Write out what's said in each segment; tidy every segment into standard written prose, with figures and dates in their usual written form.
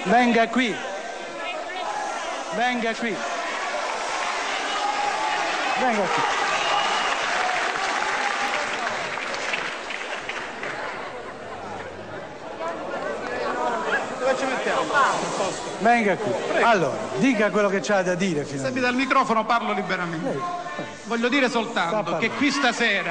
Venga qui. Venga qui. Venga qui. Dove ci mettiamo? Venga qui. Allora, dica quello che c'ha da dire finalmente. Se mi dà il microfono parlo liberamente. Voglio dire soltanto che qui stasera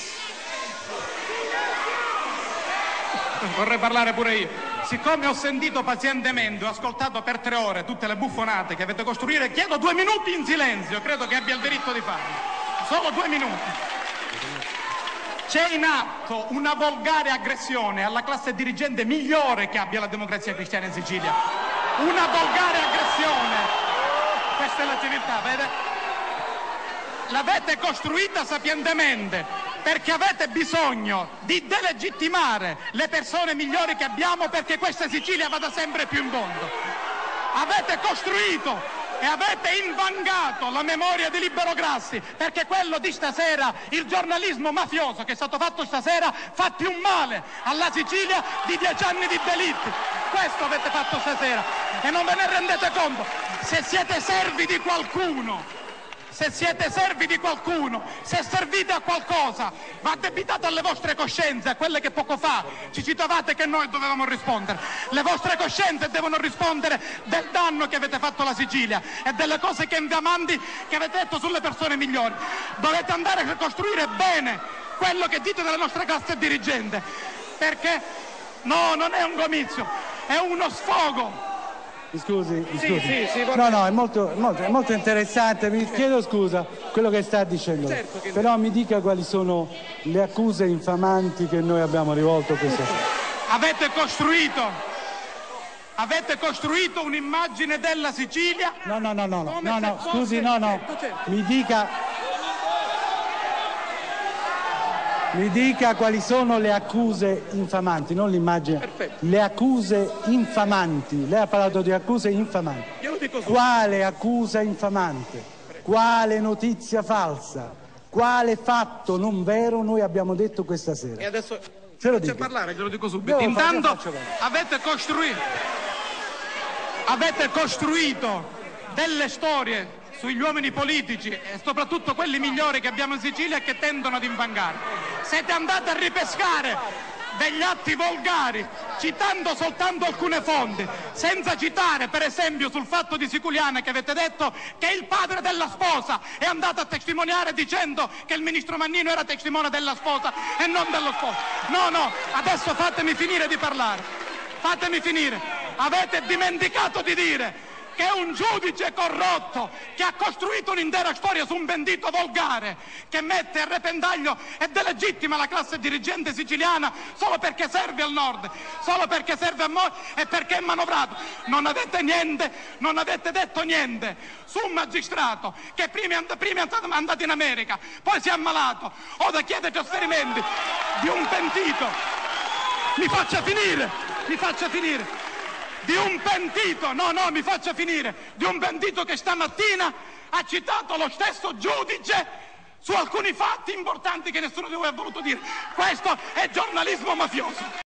vorrei parlare pure io. Siccome ho sentito pazientemente, ho ascoltato per 3 ore tutte le buffonate che avete costruito, chiedo 2 minuti in silenzio, credo che abbia il diritto di farlo. Solo 2 minuti. C'è in atto una volgare aggressione alla classe dirigente migliore che abbia la Democrazia Cristiana in Sicilia. Una volgare aggressione. Questa è la civiltà, vede? L'avete costruita sapientemente perché avete bisogno di delegittimare le persone migliori che abbiamo perché questa Sicilia vada sempre più in fondo. Avete costruito e avete invangato la memoria di Libero Grassi perché quello di stasera, il giornalismo mafioso che è stato fatto stasera, fa più male alla Sicilia di 10 anni di delitti. Questo avete fatto stasera e non ve ne rendete conto. Se siete servi di qualcuno, se siete servi di qualcuno, se servite a qualcosa, va addebitate alle vostre coscienze, a quelle che poco fa ci citavate che noi dovevamo rispondere. Le vostre coscienze devono rispondere del danno che avete fatto alla Sicilia e delle cose che infamanti che avete detto sulle persone migliori. Dovete andare a ricostruire bene quello che dite della nostra classe dirigente, perché no, non è un comizio, è uno sfogo. Scusi. Sì, No, è molto interessante, mi chiedo scusa quello che sta dicendo, certo che però mi dica quali sono le accuse infamanti che noi abbiamo rivolto questa sera. Avete costruito un'immagine della Sicilia. No, scusi, mi dica quali sono le accuse infamanti, non l'immagine. Perfetto. Le accuse infamanti. Lei ha parlato di accuse infamanti. Io lo dico Quale accusa infamante? Quale notizia falsa? Quale fatto non vero noi abbiamo detto questa sera? E adesso Ce lo faccio dica. parlare, glielo dico subito. Io Intanto faccio parlare. avete costruito delle storie sugli uomini politici e soprattutto quelli migliori che abbiamo in Sicilia e che tendono ad invangare. Siete andati a ripescare degli atti volgari citando soltanto alcune fonti, senza citare per esempio sul fatto di Siculiana che avete detto che il padre della sposa è andato a testimoniare dicendo che il ministro Mannino era testimone della sposa e non dello sposo. No, adesso fatemi finire di parlare. Fatemi finire. Avete dimenticato di dire che un giudice corrotto che ha costruito un'intera storia su un bandito volgare che mette a repentaglio e delegittima la classe dirigente siciliana solo perché serve al nord, solo perché serve a noi e perché è manovrato. Non avete detto niente su un magistrato che prima è andato in America, poi si è ammalato, ora chiede trasferimenti di un pentito. Mi faccia finire. Di un pentito, mi faccia finire, di un pentito che stamattina ha citato lo stesso giudice su alcuni fatti importanti che nessuno di voi ha voluto dire. Questo è giornalismo mafioso.